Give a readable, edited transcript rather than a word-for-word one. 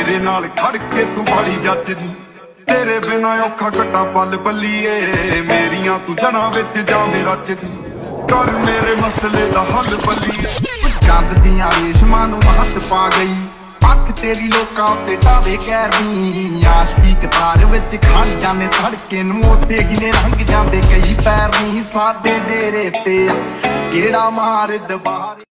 मेरे नाल खड़ के तू बाली जचदी तेरे बिना औखा कट्टा पल बल्लीए मेरियां तू जड़ा विच जावे रचदी कर मेरे मसले दा हल बल्लीए चंद दियां रेशमां नूं हत्थ पा गई पथ तेरी लोकां ते टावे कैरनी आशकी कतार विच खड़ जाने धड़के नूं ओते गिने रंग जांदे कई पैर नी साडे डेरे ते गेड़ा मार दबार।